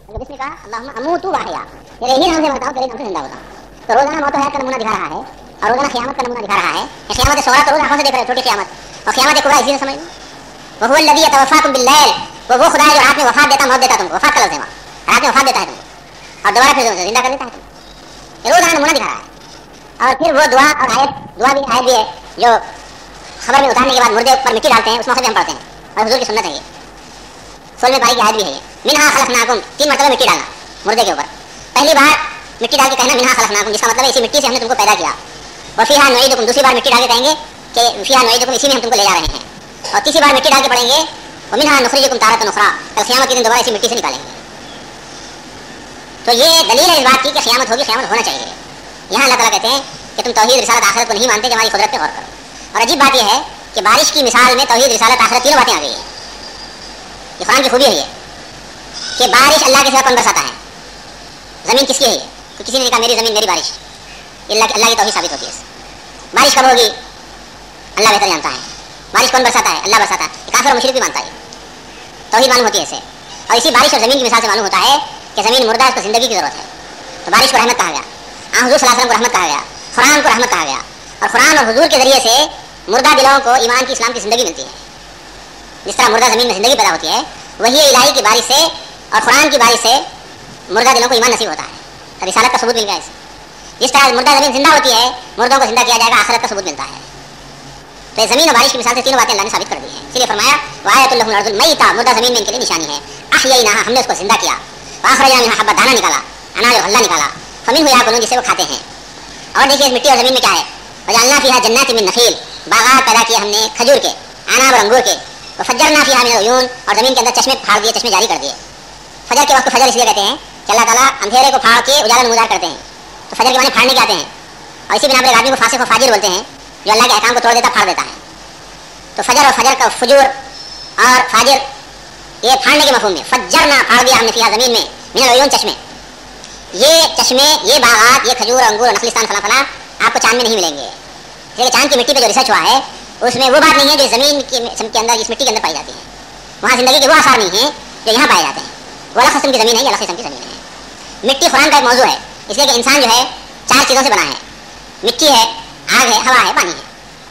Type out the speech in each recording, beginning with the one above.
जिसने कहा अल्लाहुम्मा अमूतु व अहया, तेरे ही नाम से मरता हूँ, तेरे नाम से जिंदा होता हूँ। तो रोजाना मौत हयात का नमूना दिखा रहा है और रोजाना क़यामत का नमूना दिखा रहा है। क़यामत सोरा तो रोज आंखों से देख रहे हो, छोटी क़यामत, और क़यामत कुबरा इसी से समझ लो। वह हुवल लज़ी यतवफ़्फ़ाकुम बिल्लैल, वो खुदा है जो रात में वफात देता, मौत देता तुमको, वफात का लफ्ज़ है वहाँ, रात में वफात देता है तुमको और दोबारा फिर जिंदा कर देता है तुमको। ये रोजाना नमूना दिखा रहा है। और फिर वो दुआ और आयत, आयत भी है जो खबर में उतारने के बाद मुर्दे पर मिट्टी डालते हैं, उस मौके पे हम पढ़ते हैं और हुजूर की सुन्नत है ये। 16वें पारी की आयत भी है ये, मिन्हा खलक़नाकुम, 3 मरतबा मिट्टी डालना मुर्दे के ऊपर। पहली बार मिट्टी डाल के कहना मिन्हा खलक़नाकुम, जिसका मतलब है इसी मिट्टी से हमने तुमको पैदा किया। और फ़ीहा नुईदुकुम, दूसरी बार मिट्टी डाल के कहेंगे कि फ़ीहा नुईदुकुम, इसी में हम तुमको ले जा रहे हैं। और तीसरी बार मिट्टी डाल के पढ़ेंगे व मिन्हा नुख़रिजुकुम तारतन उख़रा, कल क़यामत के दिन दोबारा इसी मिट्टी से निकालेंगे। तो ये दलील है इस बात की कि क़यामत होगी, क़यामत होना चाहिए। यहाँ अल्लाह ताला कहते हैं कि तुम तौहीद रिसालत आखिरत को नहीं मानते, हमारी कुदरत पे गौर करो। और अजीब बात यह है कि बारिश की मिसाल में तौहीद रिसालत आखिरत तीनों बातें आ गई है। ये कुरान की खूबी है ये कि बारिश अल्लाह के सिवा कौन बरसाता है, ज़मीन किसकी है ये, तो किसी ने कहा मेरी ज़मीन मेरी बारिश, अल्लाह की तौहीद साबित होती है। बारिश कब होगी अल्लाह बेहतर जानता है, बारिश कौन बरसाता है, अल्लाह बरसाता है। काफिर और मुशरिक भी मानता है, तौहीद मालूम होती है इससे। और इसी बारिश और ज़मीन की मिसाल से मालूम होता है कि ज़मीन मुर्दा है, उसको ज़िंदगी की ज़रूरत है, तो बारिश को रहमत कहा गया, हुज़ूर सल्लल्लाहु अलैहि वसल्लम को रहमत कहा गया, कुरान को रहमत कहा गया। और कुरान और हुजूर के ज़रिए से मुर्दा दिलों को ईमान की, इस्लाम की ज़िंदगी मिलती है। जिस तरह मुर्दा ज़मीन में ज़िंदगी पैदा होती है, वही इलाही की बारिश से और कुरान की बारिश से मुर्दा दिलों को ईमान नसीब होता है। रिसालत का सबूत मिल गया इससे। जिस तरह मुर्दा ज़मीन जिंदा होती है, मुर्दों को जिंदा किया जाएगा, आखिरत का सबूत मिलता है। तो ये ज़मीन और बारिश की मिसाल से तीनों बातें अल्लाह ने साबित कर दी हैं। इसलिए फरमाया वायतुल लहुल अर्जुल मय्यिता, मुर्दा ज़मीन में इनके लिए निशानी है। अहयैनाहा, हमने उसको जिंदा किया। वअखरजना मिनहा हब्बा, दाना निकाला, अनाज और गल्ला निकाला। फमिनहु याकुलून, जिसे वो खाते हैं। और देखिए इस मिट्टी और ज़मीन में क्या है, वजअलना फ़ीहा जन्नातिन मिन नख़ील, बागात पैदा किए हमने खजूर के, अनाब और अंगूर के। वफ़ज्जरना फ़ीहा मिनल उयून, और ज़मीन के अंदर चश्मे फाड़ दिए, चश्मे जारी कर दिए। फजर के वक्त फजर इसलिए कहते हैं कि अल्लाह ताला अंधेरे को फाड़ के उजाला नमूदार करते हैं, तो फजर के माने फाड़ने के आते हैं। और इसी बिना पर एक आदमी को फासिक व फाजिर बोलते हैं, जो अल्लाह के अहकाम को तोड़ देता, फाड़ देता है। तो फजर और फजर का फजूर और फाजिर ये फाड़ने के मफहूम में, फज्जरना फाड़ दिया हमने फ़ीहा ज़मीन में मिनल उयून, चश्मे। ये चश्मे, ये बागात, ये खजूर, अंगूर, नखलिस्तान, फला फला आपको चांद में नहीं मिलेंगे। इसलिए चांद की मिट्टी पे जो रिसर्च हुआ है उसमें वो बात नहीं है जो ज़मीन के अंदर, इस मिट्टी के अंदर पाई जाती है। वहाँ ज़िंदगी के वो आसार नहीं है जो यहाँ पाए जाते हैं। वो अलग किस्म की ज़मीन है, ये अलग किस्म की ज़मीन है। मिट्टी कुरान का एक मौजू है, इसलिए कि इंसान जो है 4 चीज़ों से बना है, मिट्टी है, आग है, हवा है, पानी है।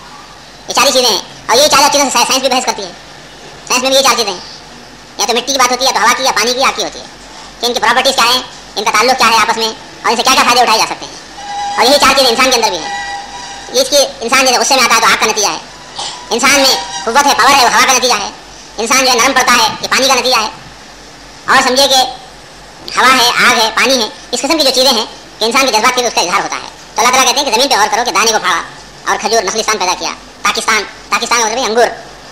ये 4 चीज़ें हैं। और ये 4 चीज़ों से साइंस भी बहस करती है। साइंस में भी ये 4 चीज़ें हैं, या तो मिट्टी की बात होती है, या तो हवा की, या पानी की, या आग की होती है कि इनकी प्रॉपर्टीज़ क्या है, इनका ताल्लुक क्या है आपस में, और इनसे क्या क्या फ़ायदे उठाए जा सकते हैं। और यही 4 चीज़ें इंसान के अंदर भी हैं। इसकी इंसान जैसे गुस्से में आता है तो आग का नतीजा है, इंसान में कुव्वत है, पावर है, वो हवा का नतीजा है। इंसान जो है नरम पड़ता है, ये पानी का नतीजा है। और समझिए कि हवा है, आग है, पानी है, इस किस्म की जो चीज़ें हैं कि इंसान के जज्बात के उसका इजहार होता है। तो अल्लाह ताला कहते हैं कि ज़मीन पे गौर करो कि दाने को फाड़ा और खजूर, नखलिस्तान पैदा किया, पाकिस्तान मतलब अंगूर,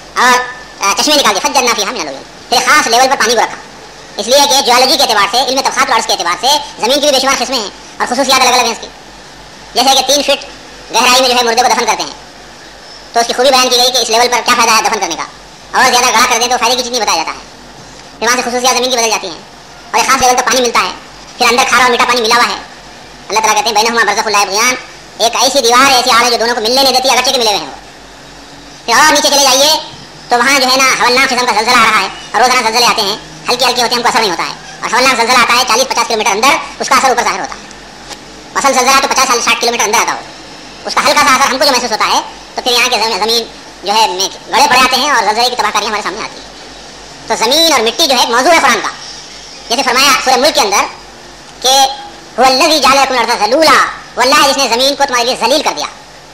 और चश्मे निकाल दिए, फज्जरना फ़ीहा मिनल उयून। फिर खास लेवल पर पानी को रखा, इसलिए कि जियोलॉजी के एतबार से, इल्म तबखात वार्स के एतबार से ज़मीन की भी बेशुमार किस्में हैं और खुसूसियात अलग अलग हैं इसकी। जैसे कि 3 फीट गहराई में जो है मुर्दे को दफन करते हैं, तो उसकी खूबी बयान की गई कि इस लेवल पर क्या फ़ायदा है दफन करने का। और ज़्यादा गड़ा कर दें तो फ़ायदे की चीज़ नहीं बताया जाता है। फिर वहाँ से खुसूसियात ज़मीन की बदल जाती हैं और एक खास लेवल पर पानी मिलता है। फिर अंदर खारा और मीठा पानी मिला हुआ है। अल्लाह ताला कहते हैं बैनहुमा बरज़ख़ुन ला यब्ग़ियान, एक ऐसी दीवार, ऐसी आड़ है जो दोनों को मिलने नहीं देती, अगरचे के मिले हुए हैं वो। फिर और नीचे चले जाइए तो वहाँ जो है ना हवलनाक किस्म का ज़लज़ला आ रहा है, और रोज़ाना ज़लज़ले आते हैं, हल्के हल्के होते हैं, हमको असर नहीं होता है। और हवलनाक ज़लज़ला आता है 40-50 किलोमीटर अंदर, उसका असर ऊपर ज़ाहिर होता है। असल ज़लज़ला तो 50-60 किलोमीटर अंदर आता हो, उसका हल्का सा असर हमको जो महसूस होता है। तो फिर यहाँ के ज़मीन जो है गड़े पड़ जाते हैं और ज़लज़ले की तबाहकारी हमारे सामने आती है। तो ज़मीन और मिट्टी जो है एक मौजू है कुरान का। जैसे फरमाया सूरह मुल्क के अंदर कि हुवल्लज़ी जअल लकुमुल अर्ज़ ज़लूला, वल्लाह जिसने ज़मीन को तुम्हारे लिए ज़लील कर दिया।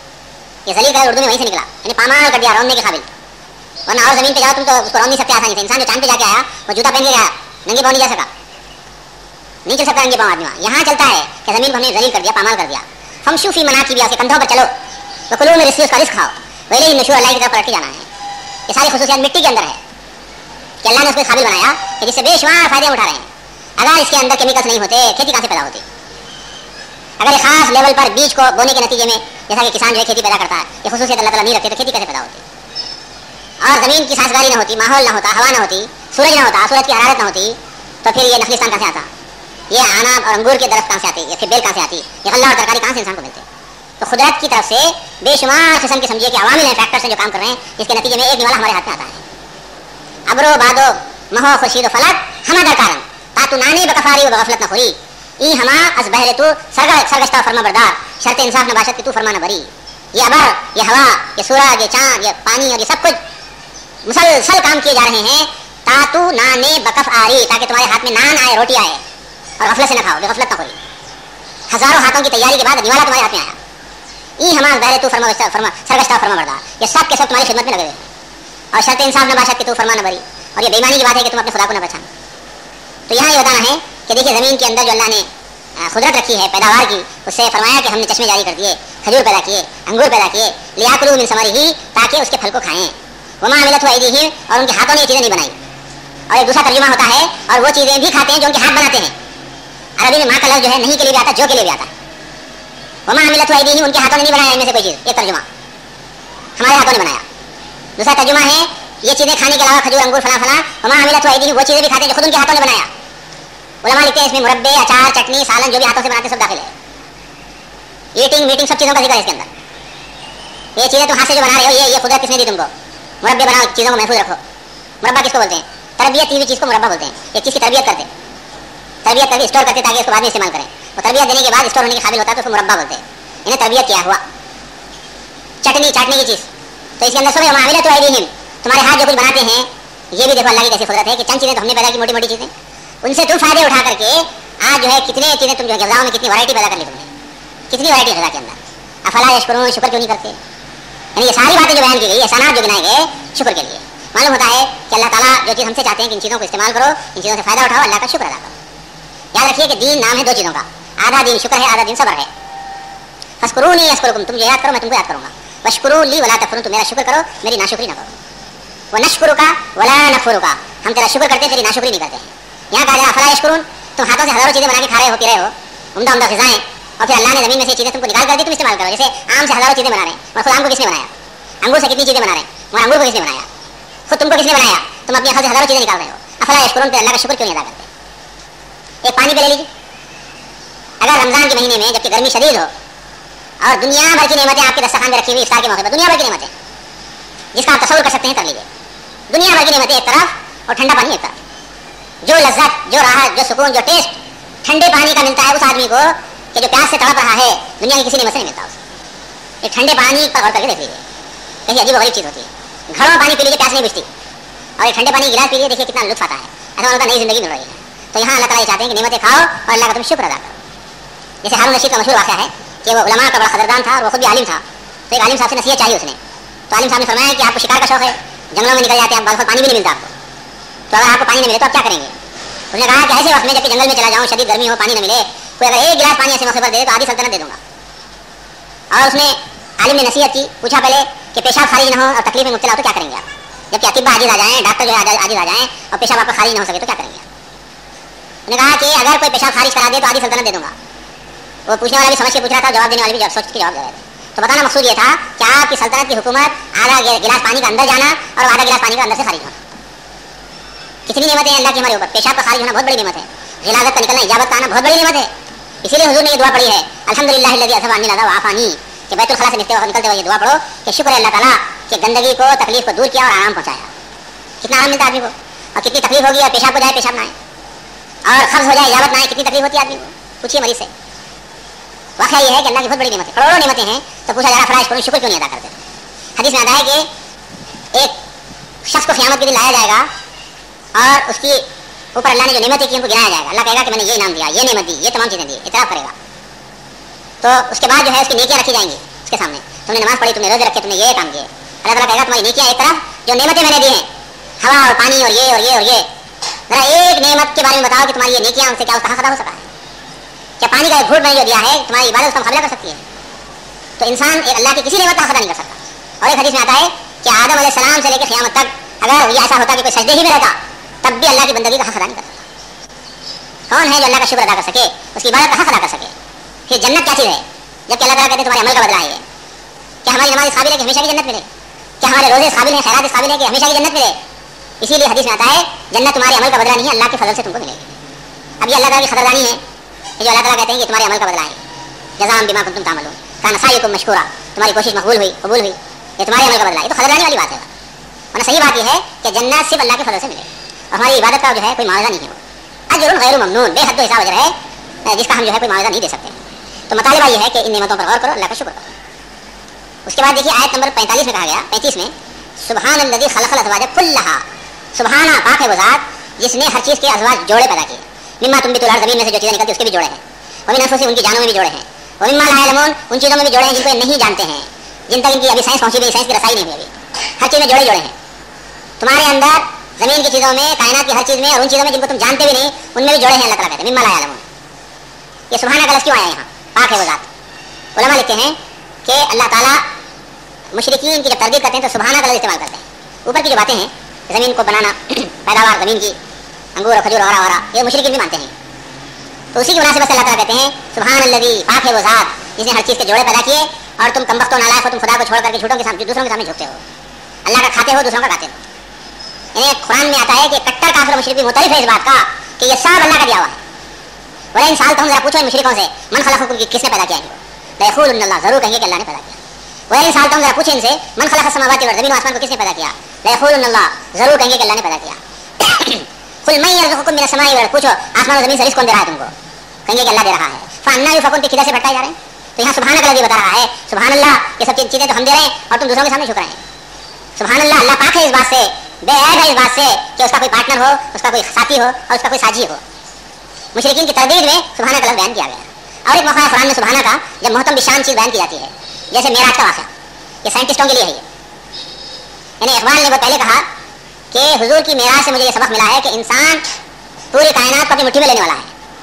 ये ज़लील का उर्दू में वहीं से निकला, यानी पामाल कर दिया, रौंदने के काबिल। वरना और ज़मीन पे जाओ तुम तो उसको रौंद नहीं सकते आसानी से। इंसान जो चांद पे जाके आया वो जूता पहन के गया, नंगे पाँव नहीं जा सका, नहीं चल सकता नंगे पाँव आदमी। यहाँ चलता है कि ज़मीन को हमने ज़लील कर दिया, पामाल कर दिया। फमशू फ़ी मनाकिबिहा, उसके कंधों पर चलो, वकुलू मिन रिज़्क़िही, उसका रिज़्क़ खाओ, वइलैहि नुशूर, अल्लाह की तरफ पलट के जाना है। ये सारी खुसूसियात मिट्टी के अंदर है कि अल्लाह ने उसको काबिल बनाया कि जिससे बेशुमार फ़ायदे उठा रहे हैं। अगर इसके अंदर केमिकल्स नहीं होते, खेती कहाँ से पैदा होती? अगर एक खास लेवल पर बीज को बोने के नतीजे में, जैसा कि किसान जो है खेती पैदा करता है, ये खुसूसियत अल्लाह ताला नहीं रखते, तो खेती कैसे पैदा होती? और ज़मीन की साझगारी न होती, माहौल ना होता, हवा ना होती, सूरज ना होता, सूरज की हरारत ना होती, तो फिर ये नखलिस्तान कहाँ से आता? ये अनाब और अंगूर के दरख्त कहाँ से आते? ये फिर बेल कहाँ से आती? ये गल्ला और तरकारी कहाँ से इंसान को मिलते? तो खुदरत की तरफ से बेशुमार किस्म के समझिए कि अवामिल हैं, फैक्टर्स हैं जो काम कर रहे हैं, जिसके नतीजे में एक निवाला हमारे हाथ में आता है। अब्रो बादो महो खुर्शीद फलक हमा दरकारन, ता تو نانے بکفاری و بغفلت نہ خوری ای ہما از بہر تو سرگشتہ فرما بردار شرط انصاف نہ باشد کہ تو فرما نہ بری. یہ ابر، یہ ہوا، یہ سورج، یہ چاند، یہ پانی اور یہ سب کچھ مسلسل کام کیے جا رہے ہیں تا تو نانے بکف آری، تاکہ تمہارے ہاتھ میں نان آئے، روٹی آئے اور غفلت سے نہ کھاؤ، بغفلت نہ خوری. ہزاروں ہاتھوں کی تیاری کے بعد دیوالا تمہارے ہاتھ میں آیا. ای ہما بہرے تو سرگشتہ فرما بردار، یہ سب کے سب تمہاری خدمت میں لگے ہوئے. اور شرط انصاف نہ باشد کہ تو فرما نہ بری، اور یہ بےمانی کی بات ہے کہ تم اپنے خدا کو نہ پہچانو. تو یہاں یہ بتانا ہے کہ دیکھیے زمین کے اندر جو اللہ نے قدرت رکھی ہے پیداوار کی، اس سے فرمایا کہ ہم نے چشمے جاری کر دیے، کھجور پیدا کیے، انگور پیدا کیے، لیاکلوا من ثمرہ، تاکہ اس کے پھل کو کھائیں. وما عملتہ ایدیہم، اور ان کے ہاتھوں نے یہ چیزیں نہیں بنائی. اور ایک دوسرا ترجمہ ہوتا ہے اور وہ چیزیں بھی کھاتے ہیں جو ان کے ہاتھ بناتے ہیں. عربی میں ماں کا لفظ جو ہے نہیں کے لیے بھی آتا ہے، جو کے لیے بھی آتا ہے. وما عملتہ ایدیہم، ان کے ہاتھوں نے نہیں بنایا ان میں سے کوئی چیز. ایک ترجمہ ہمارے ہاتھوں نے بنایا. دوسرا ترجمہ ہے یہ چیزیں کھانے کے علاوہ کھجور انگور فلاں فلاں، وما عملتہ ایدیہم، وہ چیزیں بھی کھاتے ہیں جو خود ان کے ہاتھوں نے بنایا. علماء لکھتے ہیں اس میں مربے، اچار، چٹنی، سالن جو بھی ہاتھوں سے بناتے ہیں سب داخل ہے. ایٹنگ میٹنگ سب چیزوں کا ذکر ہے اس کے اندر. یہ چیزیں تم ہاتھ سے جو بنا رہے ہو، یہ قدرت کس نے دی تم کو؟ مربے بناؤ، چیزوں کو محفوظ رکھو. مربع کس کو بولتے ہیں؟ تربیت کی ہوئی چیز کو مربع بولتے ہیں. ایک چیز کی تربیت کرتے اسٹور کرتے تاکہ اس کو بعد میں استعمال کریں. وہ تربیت دینے کے بعد اسٹور ہونے کے قابل ہوتا ہے تو اس کو مربع بولتے ہیں. انہیں تربیت کیا ہوا. چٹنی چاٹنے کی چیز، تو اس کے اندر سب معاملہ تو ایدیہم، تمہارے ہاتھ جو کچھ بناتے ہیں، یہ بھی دیکھو اللہ کی کیسی قدرت ہے کہ چند چیزیں تو ہم نے پیدا کی، موٹی موٹی چیزیں، ان سے تم فائدے اٹھا کر کے آج جو ہے کتنے چیزیں تم جو ہے غذاؤں میں کتنی ورائٹی پیدا کر لی تم نے، کتنی ورائٹی غذا کے اندر. افلا یشکرون، شکر کیوں نہیں کرتے؟ یعنی یہ ساری باتیں جو بیان کی گئی، احسانات جو گنائے گئے شکر کے لیے. معلوم ہوتا ہے کہ اللہ تعالیٰ جو چیز ہم سے چاہتے ہیں کہ ان چیزوں کو استعمال کرو، ان چیزوں سے فائدہ اٹھاؤ، اللہ کا شکر ادا کرو. یاد رکھیے کہ دین نام ہے دو چیزوں کا، آدھا دین شکر ہے، آدھا دین صبر ہے. فاذکرونی اذکرکم، تم جو یاد کرو میں تم کو یاد کروں گا. واشکروا لی ولا تکفرون، تم میرا شکر کرو میری ناشکری نہ کرو. ونشکرک ولا نکفرک، ہم تیرا شکر کرتے ہیں تیری ناشکری نہیں کرتے ہیں. یہاں کہا جائے افلا یشکرون، تم ہاتھوں سے ہزاروں چیزیں بنا کے کھا رہے ہو، پی رہے ہو، عمدہ عمدہ غذائیں، اور پھر اللہ نے زمین میں سے چیزیں تم کو نکال کر دی، تم استعمال کرو. جیسے آم سے ہزاروں چیزیں بنا رہے ہیں، اور خود آم کو کس نے بنایا؟ انگور سے کتنی چیزیں بنا رہے ہیں، اور انگور کو کس نے بنایا؟ خود تم کو کس نے بنایا؟ تم اپنی عقل سے ہزاروں چیزیں نکال رہے ہو. افلا یشکرون، پھر اللہ کا شکر کیوں نہیں ادا کرتے؟ ایک پانی پہ لے لیجیے. اگر رمضان کے مہینے میں جبکہ گرمی شدید ہو اور دنیا بھر کی نعمتیں آپ کے دسترخوان میں رکھی ہوئی افطار کے موقع پر، دنیا بھر کی نعمتیں جس کا آپ تصور کر سکتے ہیں کر لیجیے. دنیا بھر کی نعمتیں ایک طرف اور ٹھنڈا پانی ایک طرف. جو لذت، جو راحت، جو سکون، جو ٹیسٹ ٹھنڈے پانی کا ملتا ہے اس آدمی کو کہ جو پیاس سے تڑپ رہا ہے، دنیا کی کسی نعمت سے نہیں ملتا اسے. ایک ٹھنڈے پانی پر غور کر کے دیکھ لیجیے، کیسی عجیب و غریب چیز ہوتی ہے. گھڑوں میں پانی پی لیجیے، پیاس نہیں بجھتی، اور ایک ٹھنڈے پانی کی گلاس پی لیجیے، دیکھیے کتنا لطف آتا ہے. ایسا ہوتا نئی زندگی مل رہی ہے. تو یہاں اللہ تعالیٰ چاہتے ہیں کہ نعمتیں کھاؤ اور اللہ کا تم شکر ادا کرو. جیسے ہارون رشید کا مشہور واقعہ ہے کہ وہ علماء کا بڑا قدردان تھا اور وہ خود بھی عالم تھا. تو ایک عالم صاحب سے نصیحت چاہیے اس نے. تو عالم صاحب نے فرمایا کہ آپ کو شکار کا شوق ہے، جنگلوں میں نکل جاتے ہیں، بعض وقت پانی بھی نہیں ملتا آپ کو، تو اگر آپ کو پانی نہیں ملے تو آپ کیا کریں گے؟ اس نے کہا کہ ایسے وقت میں جبکہ جنگل میں چلا جاؤں، شدید گرمی ہو، پانی نہ ملے، کوئی اگر ایک گلاس پانی ایسے موقع پر دے تو آدھی سلطنت دے دوں گا. اور اس نے عالم نے نصیحت کی، پوچھا پہلے کہ پیشاب خارج نہ ہو اور تکلیف میں مبتلا ہو تو کیا کریں گے آپ؟ جبکہ اطباء عاجز آ جائیں، ڈاکٹر جو ہے عاجز آ جائیں اور پیشاب آپ کا خارج نہ ہو سکے تو کیا کریں گے؟ انہوں نے کہا کہ اگر کوئی پیشاب خارج کرا دے تو آدھی سلطنت دے دوں گا. وہ پوچھنے والا بھی سمجھ کے پوچھ رہا تھا، جواب دینے والا بھی سوچ کے جواب دے رہے تھے. تو بتانا مقصود یہ تھا کہ آپ کی سلطنت کی حکومت آدھا گلاس پانی کا اندر جانا اور آدھا گلاس پانی کا اندر سے خارج ہونا. کتنی نعمتیں ہیں اللہ کی ہمارے اوپر. پیشاب کا خارج ہونا بہت بڑی نعمت ہے، غلاظت کا نکلنا، اجابت کا آنا بہت بڑی نعمت ہے. اسی لیے حضور نے یہ دعا پڑھی ہے، الحمدللہ الذی اذهب عنی الاذى وعافانی، کہ بیت الخلاء سے نکلتے ہوئے یہ دعا پڑھو کہ شکر ہے اللہ تعالیٰ کہ گندگی کو، تکلیف کو دور کیا اور آرام پہنچایا. کتنا آرام ملتا ہے آدمی کو، اور کتنی تکلیف ہوگی اور پیشاب کو جائے پیشاب نہ آئے اور قبض ہو جائے اجابت نہ آئے، کتنی تکلیف ہوتی ہے آدمی کو. پوچھیے مریض سے. واقعہ یہ ہے کہ اللہ کی بہت بڑی نعمت ہے، کروڑوں نعمتیں ہیں. تو پوچھا جا رہا فلاح کرو، شکر کیوں نہیں ادا کرتے؟ حدیث میں آتا ہے کہ ایک شخص کو قیامت کے دن لایا جائے گا اور اس کی اوپر اللہ نے جو نعمتیں کی ان کو گنایا جائے گا. اللہ کہے گا کہ میں نے یہ انعام دیا، یہ نعمت دی، یہ تمام چیزیں دی، اعتراف کرے گا. تو اس کے بعد جو ہے اس کی نیکیاں رکھی جائیں گی اس کے سامنے. تم نے نماز پڑھی، تم نے روزے رکھے، تم نے یہ کام کیے. اللہ تعالیٰ کہے گا تمہاری نیکیاں ایک طرف، جو نعمتیں میں نے دی ہیں، ہوا اور پانی اور یہ اور یہ اور یہ، ذرا ایک نعمت کے بارے میں بتاؤ کہ تمہاری یہ نیکیاں ان سے کیا اس کا حق ادا ہو سکا ہے؟ کیا پانی کا ایک گھونٹ میں جو دیا ہے تمہاری عبادت اس کا مقابلہ کر سکتی ہے؟ تو انسان ایک اللہ کی کسی نعمت کا حق ادا نہیں کر سکتا. اور ایک حدیث میں آتا ہے کہ آدم علیہ السلام سے لے کے قیامت تک اگر یہ ایسا ہوتا کہ کوئی سجدے ہی میں رہتا تب بھی اللہ کی بندگی کا حق ادا نہیں کر سکتا. کون ہے جو اللہ کا شکر ادا کر سکے، اس کی عبادت کا حق ادا کر سکے؟ پھر جنت کیا چیز ہے جبکہ اللہ تعالیٰ کہتے ہیں تمہارے عمل کا بدلہ ہے. کیا ہماری نماز اس قابل ہے کہ ہمیشہ کی جنت ملے؟ کیا ہمارے روزے اس قابل ہیں، خیرات اس قابل ہیں کہ ہمیشہ کی جنت ملے؟ اسی لیے حدیث میں آتا ہے جنت تمہارے عمل کا بدلہ نہیں ہے، اللہ کے فضل سے تم کو ملے گی. اب یہ اللہ تعالیٰ کی قدردانی ہے، یہ جو اللہ تعالیٰ کہتے ہیں کہ تمہارے عمل کا بدلہ ہے. جزاء بما کنتم تعملون کان سعیکم مشکورا، تمہاری کوشش مقبول ہوئی، قبول ہوئی، یہ تمہارے عمل کا بدلہ ہے. یہ تو قدردانی والی بات ہے. ورنہ صحیح بات یہ ہے کہ جنت صرف اللہ کے فضل سے ملے اور ہماری عبادت کا جو ہے کوئی معاوضہ نہیں ہے. अजरुन गैर ममनून, बेहद हिसाब अजर है जिसका हम जो है कोई मुआवजा नहीं दे सकते। तो मतलबा ये है कि इन नेमतों पर गौर करो, अल्लाह का शुक्र करो। उसके बाद देखिए आयत नंबर 45 में कहा गया, 35 में, सुबहानल्लज़ी खलक़ल अज़वाज कुल्लहा, सुबहाना पाक है वो ज़ात जिसने हर चीज़ के अज़वाज जोड़े पैदा किए, मिम्मा तुंबितुल अर्ज़, ज़मीन में से जो चीज़ें निकलती उसके भी जोड़े हैं, व मिन अनफुसिहिम, उनकी जानों में भी जोड़े हैं, व मिम्मा ला यअलमून, उन चीज़ों में भी जोड़े हैं जिनको नहीं जानते हैं, जिन तक इनकी अभी साइंस पहुंची नहीं, साइंस की रसाई नहीं हुई अभी, हर चीज़ में जोड़े जोड़े हैं। तुम्हारे अंदर ज़मीन की चीज़ों में, कायनात की हर चीज़ में, और उन चीज़ों में जिनको तुम जानते भी नहीं उनमें भी जोड़े हैं। अल्लाह ताला कहते हैं मिम्मा ला यअलमून। ये सुबहाना का लफ्ज़ क्यों आया यहाँ, पाक है वो ज़ात। उलमा लिखते हैं कि अल्लाह ताला मुशरिकीन की जब तरदीद करते हैं तो सुबहाना का लफ्ज़ इस्तेमाल करते हैं। ऊपर की जो बातें हैं, ज़मीन को बनाना, पैदावार ज़मीन की, अंगूर और खजूर वगैरह, ये मुशरिकीन भी मानते हैं। तो उसी की मुनासिबत से अल्लाह ताला कहते हैं सुबहानल्लज़ी, पाक है वो ज़ात जिसने हर चीज़ के जोड़े पैदा किए, और तुम कमबख्तों नालायक हो, तुम खुदा को छोड़ करके झूठों के सामने, दूसरों के सामने झुकते हो, अल्लाह का खाते हो, दूसरों का खाते हो। यानी कुरान में आता है कि कट्टर काफिर मुशरिक भी मुतरिफ है इस बात का कि ये सब अल्लाह का दिया हुआ है। बोले इन साल तो हम जरा पूछो इन मुशरिकों से, मन खलक़कुम, किसने पैदा किया इनको, लयक़ूलुन्न अल्लाह, जरूर कहेंगे कि अल्लाह ने पैदा किया। बोले इन साल तो हम जरा पूछो इनसे, मन खलक़स समावाति वल अर्ज़, ज़मीन और आसमान को किसने पैदा किया, लयक़ूलुन्न अल्लाह, जरूर कहेंगे कि अल्लाह ने पैदा किया। कुल मन यरज़ुक़ुकुम मिनस समाई वल अर्ज़, पूछो आसमान और ज़मीन से रिज़्क़ कौन दे रहा है तुमको, कहेंगे कि अल्लाह दे रहा है। फ़अन्ना युफ़कुन, किधर से भटकाए जा रहे हैं। तो यहाँ सुबहान का लफ्ज़ बता रहा है, सुबहान अल्लाह, ये सब चीज़ें तो हम दे रहे हैं और तुम दूसरों के सामने झुक रहे हैं। सुबहान अल्लाह, अल्लाह पाक है इस बात से, बेऐब है इस बात से कि उसका कोई पार्टनर हो, उसका कोई साथी हो और उसका कोई साझी हो। मुशरिकीन की तरदीद में सुबहाना का लफ्ज़ बयान किया गया। और एक मौका है कुरान में सुबहाना का जब मोहतम बिशान चीज़ बयान की जाती है, जैसे मेराज का वाक़या, ये साइंटिस्टों के लिए है। यानी इक़बाल ने वो पहले कहा कि हुजूर की मेराज से मुझे ये सबक मिला है कि इंसान पूरी कायनात को अपनी मुट्ठी में लेने वाला है।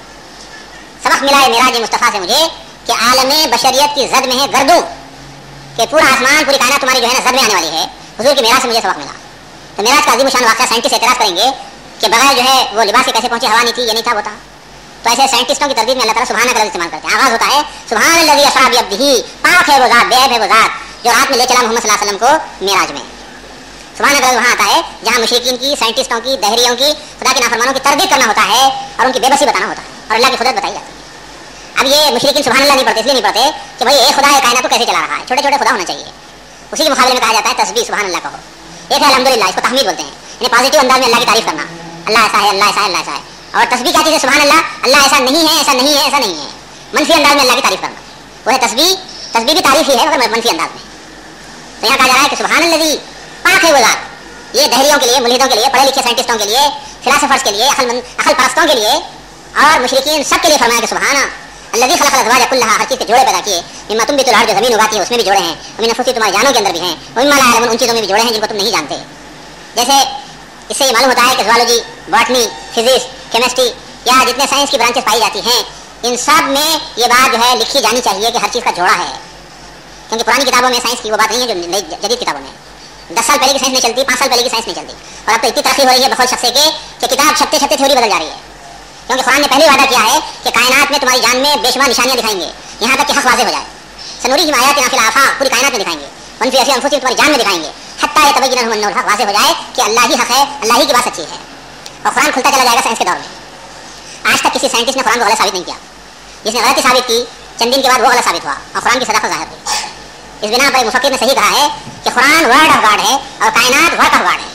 सबक मिला है मेराज मुस्तफ़ा से मुझे कि आलमे बशरियत की जद में है गर्दू, कि पूरा आसमान, पूरी कायनात तुम्हारी जो है ना जद में आने वाली है। हुजूर की मेराज से मुझे सबक मिला। तो मेराज का अजीम शान वाक़या, साइंटिस्ट एतराज़ करेंगे कि बगैर जो है वो लिबास के कैसे पहुंचे, हवा नहीं थी, ये नहीं था, वो था। तो ऐसे साइंटिस्टों की तरदीद में अल्लाह ताला सुबहान का लफ्ज़ इस्तेमाल करते हैं। आगाज़ होता है सुबहानल्लज़ी असरा बिअब्दिही, पाक है वो ज़ात, बेऐब है वो ज़ात जो रात में ले चला मोहम्मद सल्लल्लाहु अलैहि वसल्लम को मेराज में। सुबहान का लफ्ज़ वहाँ आता है जहाँ मुशरिकीन की, साइंटिस्टों की, दहरियों की, खुदा के नाफरमानों की तरदीद करना होता है और उनकी बेबसी बताना होता है और अल्लाह की खुदरत बताई जाती है। अब ये मुशरिकीन सुबहान अल्लाह नहीं पढ़ते, इसलिए नहीं पढ़ते कि भाई एक खुदा है, कायनात को कैसे चला रहा है, छोटे छोटे खुदा होना चाहिए। उसी के मुकाबले में कहा जाता है तस्बीह सुबहान अल्लाह कहो। एक है अल्हम्दुलिल्लाह, इसको तहमीद बोलते हैं, यानी पॉजिटिव अंदाज में अल्लाह की तारीफ करना, अल्लाह ऐसा है, अल्लाह ऐसा है, अल्लाह ऐसा है। और तस्बीह क्या चीज़ है, सुबहान अल्लाह, अल्लाह ऐसा नहीं है, ऐसा नहीं है, ऐसा नहीं है, मनफी अंदाज में अल्लाह की तारीफ करना, वो है तस्बीह। तस्बीह भी तारीफ ही है मगर मनफी अंदाज में। तो यहाँ कहा जा रहा है कि सुबहानल्लज़ी, पाक है वो ज़ात। ये दहरियों के लिए, मुल्हिदों के लिए, पढ़े लिखे साइंटिस्टों के लिए, फिलासफर्स के लिए, अकल परस्तों के लिए और मुशरिकीन सब के लिए फरमाया कि सुबहाना अल्लज़ी खलक़ल अज़वाज कुल्लहा, हर चीज़ के जोड़े पैदा किए, मिम्मा तुंबितुल अर्ज़, जो ज़मीन उगाती है उसमें भी जोड़े हैं, मिन अनफुसिहिम, तुम्हारी जानों के अंदर भी हैं, व मिम्मा ला यअलमून, उन चीज़ों में भी जोड़े हैं जिनको तुम नहीं जानते। जैसे इससे ये मालूम होता है कि ज़ूलॉजी, बॉटनी, फिजिक्स, केमिस्ट्री या जितने साइंस की ब्रांचेस पाई जाती हैं, इन सब में ये बात जो है लिखी जानी चाहिए कि हर चीज़ का जोड़ा है। क्योंकि पुरानी किताबों में साइंस की वो बात नहीं है जो नई जदीद किताबों में 10 साल पहले की साइंस नहीं चलती, 5 साल पहले की साइंस नहीं चलती। और अब तो इतनी तरक्की हो रही है बखौल शख्स के कि किताब छपते छपते थ्योरी बदल जा रही है। क्योंकि कुरान ने पहले वादा किया है कि कायनात में तुम्हारी जान में बेशुमार निशानियां दिखाएंगे, यहाँ तक कि हक वाज़ेह हो जाए। सनूरिहिम आयातिना फिल आफाक, पूरी कायनात में दिखाएंगे, व फी अनफुसिहिम, तुम्हारी जान में दिखाएंगे, हत्ता यतबय्यन लहुम अन्नहुल हक, वाज़ेह हो जाए कि अल्लाह ही हक है, अल्लाह ही की बात सच्ची है। और कुरान खुलता चला जाएगा साइंस के दौर में। आज तक किसी साइंटिस्ट ने कुरान को गलत साबित नहीं किया। जिसने गलती साबित की, चंद दिन के बाद वो गलत साबित हुआ और कुरान की सदाकत ज़ाहिर हुई। इस बिना पर मुफक्किर ने सही कहा है कि कुरान वर्ड ऑफ गॉड है और कायनात वर्क ऑफ गॉड है।